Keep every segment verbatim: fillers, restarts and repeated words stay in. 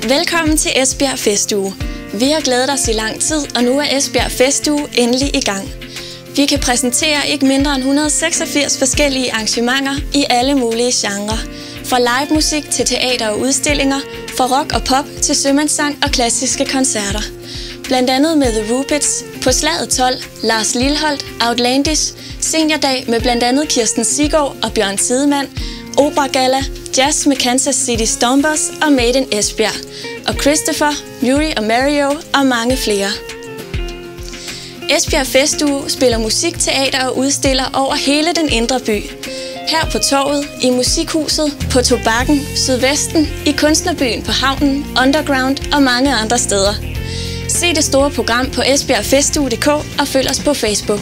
Velkommen til Esbjerg Festuge. Vi har glædet os i lang tid, og nu er Esbjerg Festuge endelig i gang. Vi kan præsentere ikke mindre end et hundrede og seksogfirs forskellige arrangementer i alle mulige genrer. Fra live musik til teater og udstillinger, fra rock og pop til sømandssang og klassiske koncerter. Blandt andet med The Rupids, På Slaget tolv, Lars Lilholt, Outlandish, Seniordag med blandt andet Kirsten Siggaard og Bjørn Tidemand, Opera Gala, Jazz med Kansas City Stompers og Made in Esbjerg, og Christopher, Yuri og Mario og mange flere. Esbjerg Festuge spiller musik, teater og udstiller over hele den indre by. Her på Torvet, i Musikhuset, på Tobakken, Sydvesten, i Kunstnerbyen på Havnen, Underground og mange andre steder. Se det store program på esbjerg festuge punktum d k og følg os på Facebook.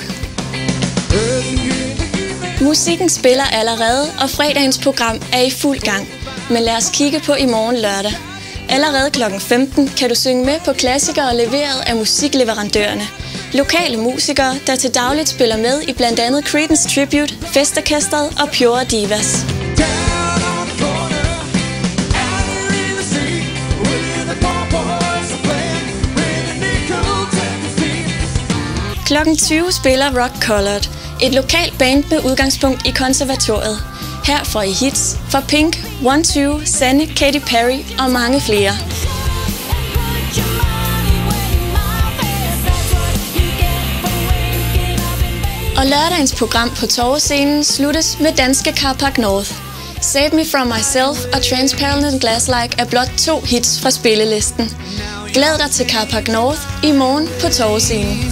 Musikken spiller allerede, og fredagens program er i fuld gang. Men lad os kigge på i morgen lørdag. Allerede klokken femten kan du synge med på klassikere leveret af musikleverandørerne. Lokale musikere, der til dagligt spiller med i blandt andet Creedence Tribute, Festorkestret og Pure Divas. klokken tyve spiller Rock Colored, et lokalt band med udgangspunkt i konservatoriet. Her får I hits fra Pink, one two, Sanne, Katy Perry og mange flere. Og lørdagens program på Torvescenen sluttes med danske Carpac North. Save Me From Myself og Transparent and Glass-like er blot to hits fra spillelisten. Glæd dig til Carpac North i morgen på Torvescenen.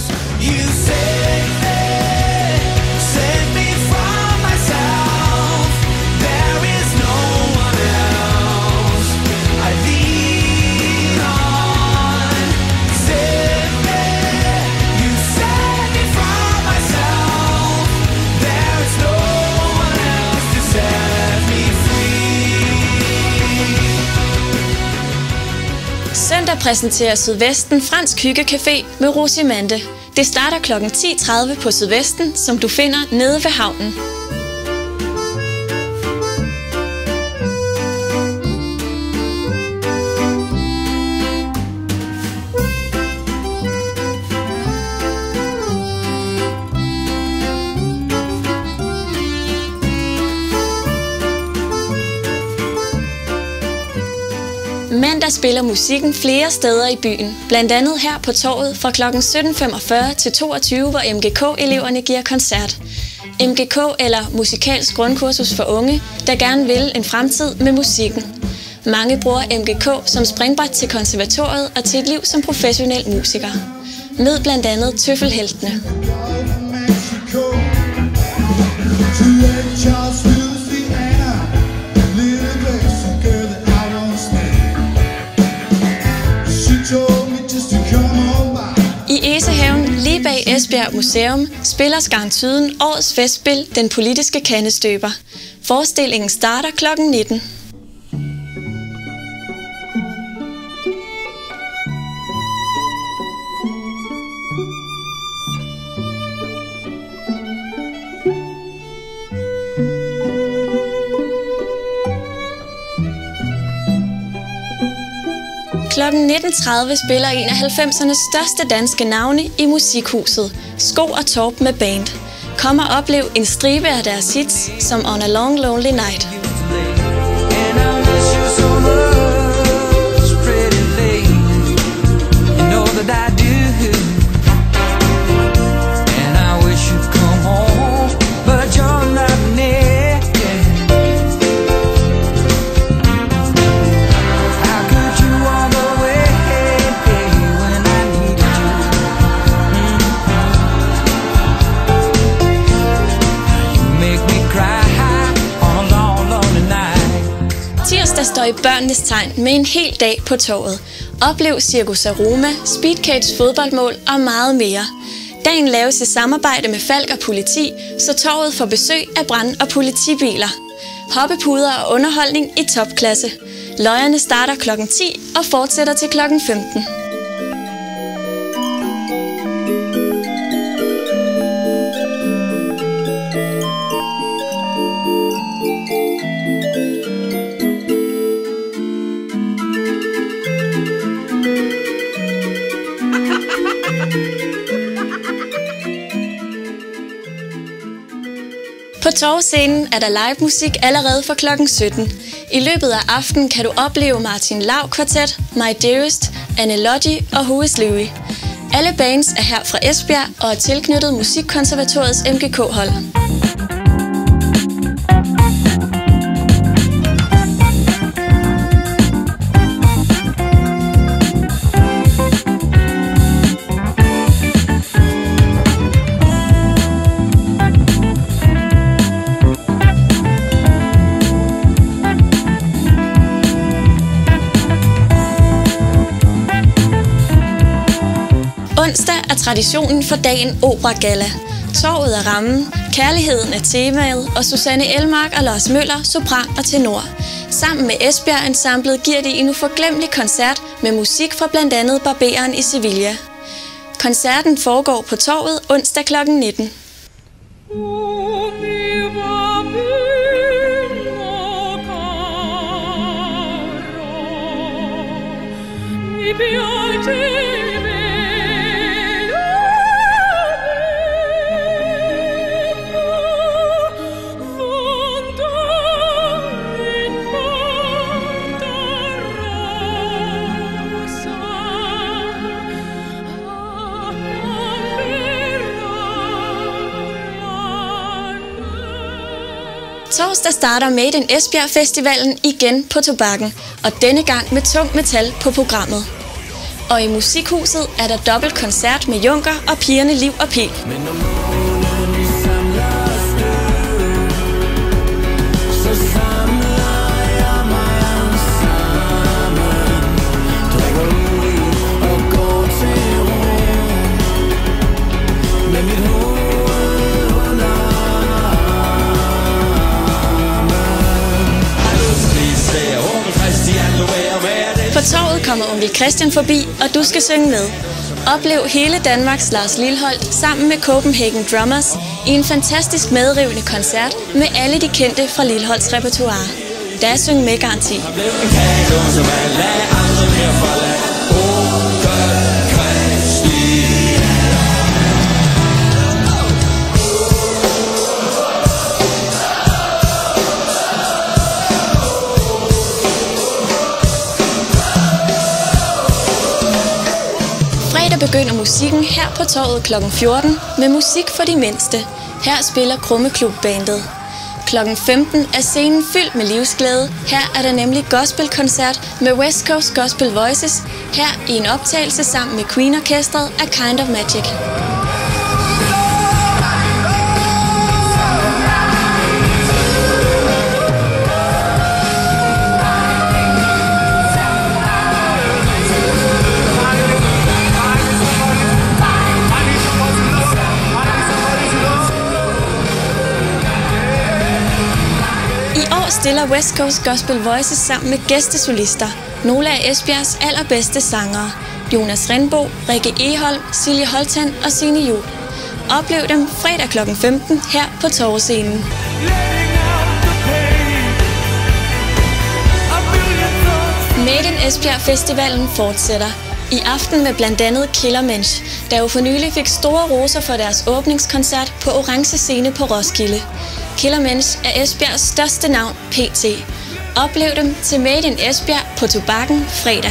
Søndag præsenterer Sydvesten Fransk Hyggecafé med Rosimande. Det starter klokken ti tredive på Sydvesten, som du finder nede ved havnen. Mandag spiller musikken flere steder i byen, blandt andet her på Torvet fra klokken sytten femogfyrre til toogtyve, hvor M G K-eleverne giver koncert. M G K eller Musikalsk Grundkursus for unge, der gerne vil en fremtid med musikken. Mange bruger M G K som springbræt til konservatoriet og til et liv som professionel musiker. Mød blandt andet Tøffelheltene. I Esehaven, lige bag Esbjerg Museum, spiller Skarntyden årets festspil Den Politiske Kandestøber. Forestillingen starter klokken nitten. klokken nitten tredive spiller en af halvfemsernes største danske navne i Musikhuset, Sko og Torp med band. Kom og oplev en stribe af deres hits, som On a Long Lonely Night. Der står i børnenes tegn med en hel dag på Torvet. Oplev Cirkus Aroma, Speedcages fodboldmål og meget mere. Dagen laves i samarbejde med Falck og politi, så Torvet får besøg af brand- og politibiler. Hoppepuder og underholdning i topklasse. Løjerne starter klokken ti og fortsætter til klokken femten. På Torvescenen er der live musik allerede fra klokken sytten. I løbet af aftenen kan du opleve Martin Lau Kvartet, My Dearest, Anne Lodgy og Who is Louie. Alle bands er her fra Esbjerg og er tilknyttet Musikkonservatoriets M G K-hold. Onsdag er traditionen for dagen Opera Galla. Torvet er rammen, kærligheden er temaet, og Susanne Elmark og Lars Møller, sopran og tenor. Sammen med Esbjerg Ensemblet giver de en uforglemmelig koncert med musik fra blandt andet Barberen i Sevilla. Koncerten foregår på Torvet onsdag klokken nitten. Torsdag starter Made in Esbjerg Festivalen igen på Tobakken, og denne gang med tung metal på programmet. Og i Musikhuset er der dobbelt koncert med Junker og pigerne Liv og P. På Torvet kommer onkel Christian forbi, og du skal synge med. Oplev hele Danmarks Lars Lilholt sammen med Copenhagen Drummers i en fantastisk medrivende koncert med alle de kendte fra Lilholts repertoire. Der er syng med garanti. Begynder musikken her på Torvet klokken fjorten med musik for de mindste. Her spiller Krummeklub-bandet. klokken femten er scenen fyldt med livsglæde. Her er der nemlig gospelkoncert med West Coast Gospel Voices. Her i en optagelse sammen med Queen-orkestret af Kind of Magic. Stiller West Coast Gospel Voices sammen med gæstesolister, nogle af Esbjergs allerbedste sangere, Jonas Rindbo, Rikke Egholm, Silje Holtan og Signe Juhl. Oplev dem fredag klokken femten her på Torvescenen. Made in Esbjerg Festivalen fortsætter. I aften med blandt andet Killermensch, der jo for nylig fik store roser for deres åbningskoncert på Orange Scene på Roskilde. Killermensch er Esbjergs største navn P T. Oplev dem til Made in Esbjerg på Tobakken fredag.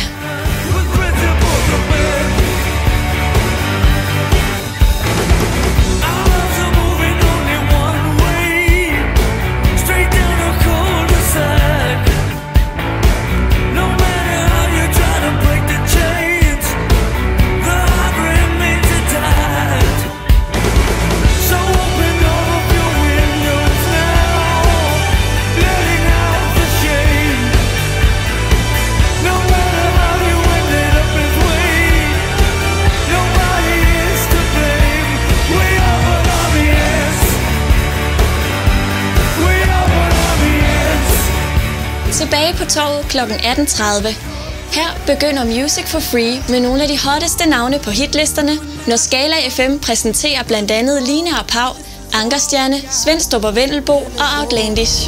Tilbage på Torvet klokken atten tredive. Her begynder Music for Free med nogle af de hotteste navne på hitlisterne, når Skala F M præsenterer blandt andet Line og Pau, Ankerstjerne, Svenstrup og Vendelbo og Outlandish.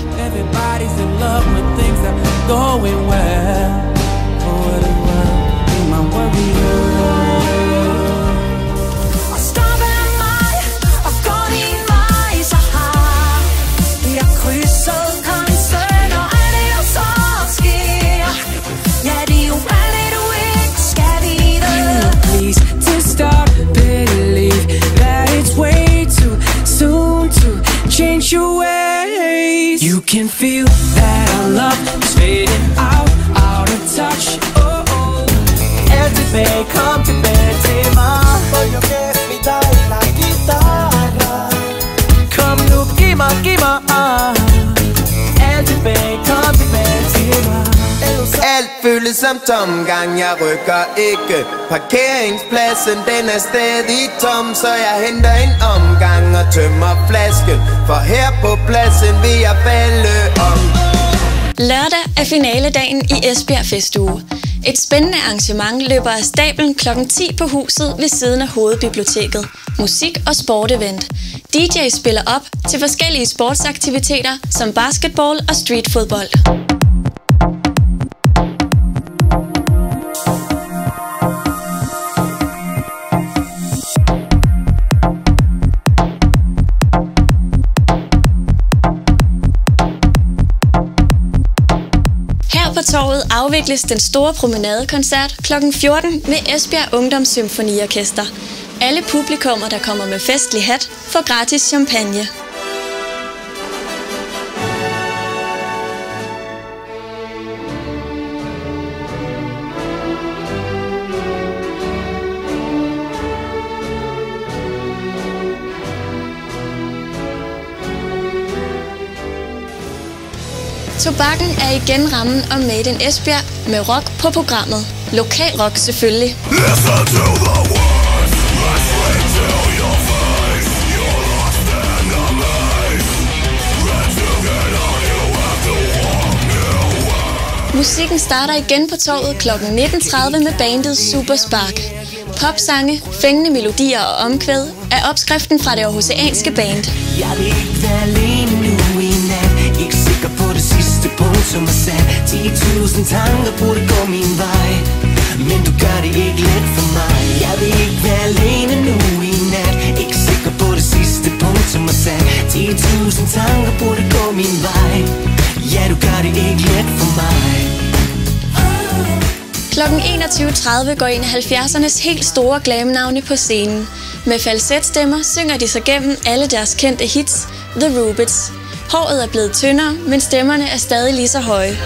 can feel that our love is fading out, out of touch. Oh oh. Alt tilbage, kom tilbage til mig, for jeg gav mig dig la guitarra. Kom nu, giv mig, giv mig ah. Alt tilbage, kom tilbage til mig. Alt føles som tomgang, jeg rykker ikke. Parkeringspladsen, den er stadig tom, så jeg henter en omgang og tømmer flasken, for her på pladsen vil jeg falde om. Lørdag er finaledagen i Esbjerg Festuge. Et spændende arrangement løber af stablen klokken ti på huset ved siden af Hovedbiblioteket. Musik og sportevent. D J spiller op til forskellige sportsaktiviteter som basketball og streetfodbold. På torvet afvikles den store promenadekoncert klokken fjorten med Esbjerg Ungdomssymfoniorkester. Alle publikummer, der kommer med festlig hat, får gratis champagne. Tobakken er igen rammen om Made in Esbjerg med rock på programmet. Lokal rock selvfølgelig. Musikken starter igen på torvet klokken nitten tredive med bandet Super Spark. Popsange, fængende melodier og omkvæd er opskriften fra det aarhusianske band. Jeg vil ikke være alene nu i nat. Ikke sikker på det sidste punkt, som er sat. ti tusind tanker burde gå min vej, men du gør det ikke let for mig. Jeg vil ikke være alene nu i nat. Ikke sikker på det sidste punkt, som er sat. ti tusind tanker burde gå min vej. Ja, du gør det ikke let for mig. Klokken enogtyve tredive går en af halvfjerdsernes helt store glamnavne på scenen. Med falsetstemmer synger de sig gennem alle deres kendte hits, The Rubids. Håret er blevet tyndere, men stemmerne er stadig lige så høje.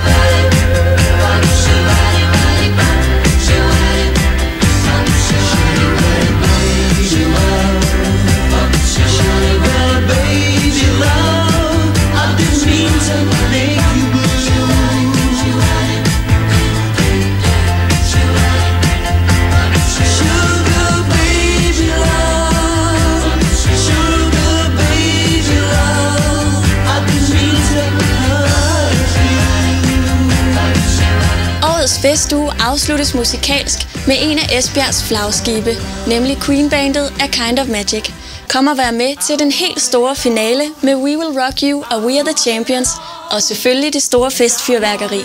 Festuge afsluttes musikalsk med en af Esbjergs flagskibe, nemlig Queen-bandet A Kind of Magic. Kom og vær med til den helt store finale med We Will Rock You og We Are The Champions, og selvfølgelig det store festfyrværkeri.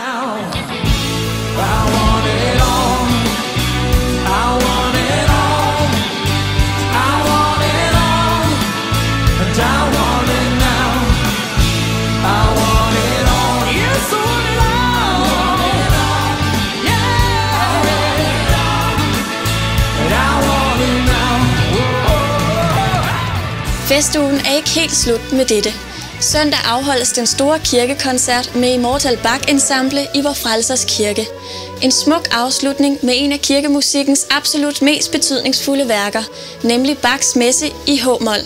Festugen er ikke helt slut med dette. Søndag afholdes den store kirkekoncert med Immortal Bach Ensemble i Vor Frelsers Kirke. En smuk afslutning med en af kirkemusikkens absolut mest betydningsfulde værker, nemlig Bachs messe i H-mol.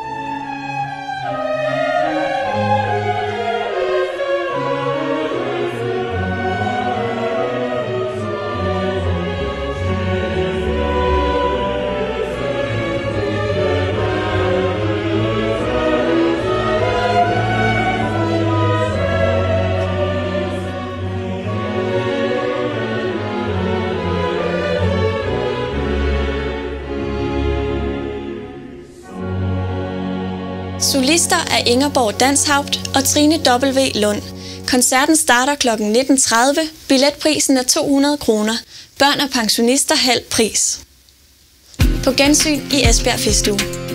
Solister er Ingerborg Danshaupt og Trine W. Lund. Koncerten starter klokken nitten tredive. Billetprisen er to hundrede kroner. Børn og pensionister halv pris. På gensyn i Esbjerg Festuge.